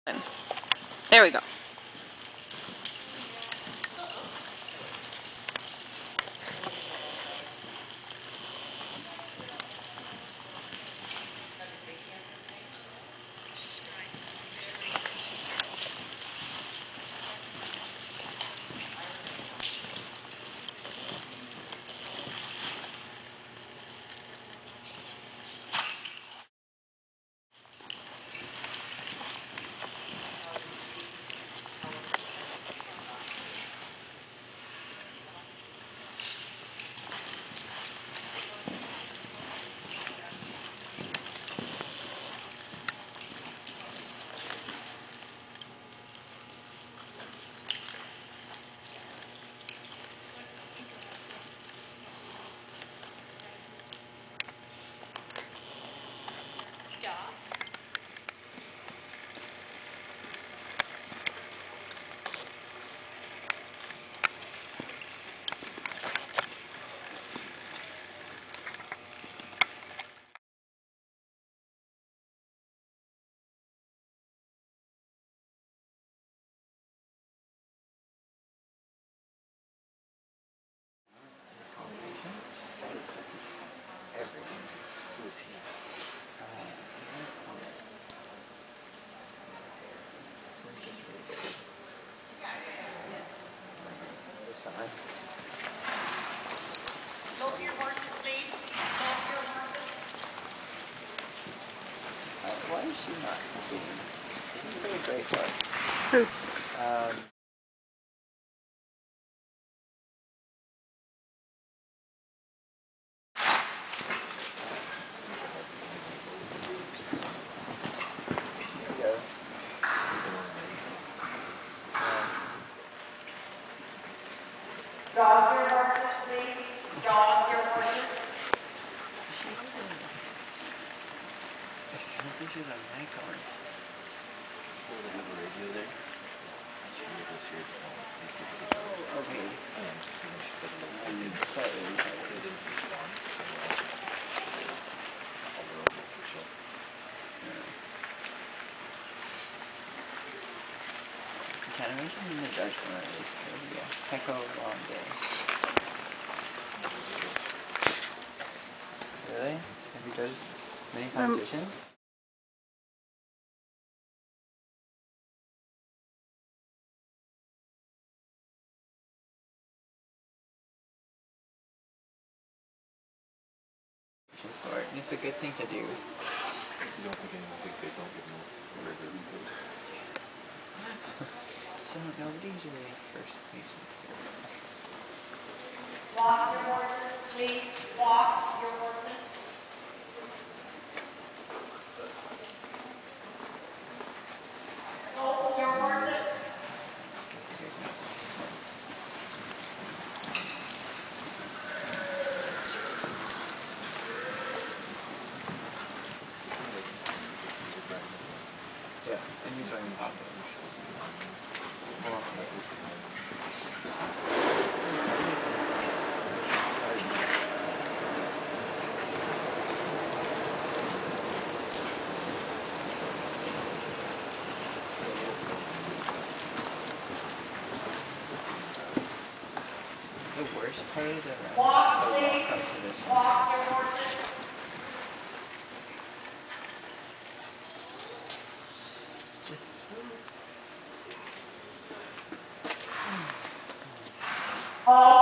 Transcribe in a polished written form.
There we go. Go for your horses, please. Go for your horses. Why is she not being? She's really great for us. Who? Dog your horses, please. Dog your horses. It sounds like she's on mic on. Well, they have a radio there. She was here. Oh, okay. And so when she said hello, I And did. slightly They didn't respond. So all their own official. Can I mention in the Dutch one is going to be a heck of a long day. Really? Have you judged many competitions? Or it's a good thing to do. You don't think anyone think they don't get no regular food? So nobody's really first place. Walk your horses, please. Walk your horses. Go your horses. Yeah, and you're talking about it. The worst part is that Walk, so please. walk up to this. Walk your horses. Hold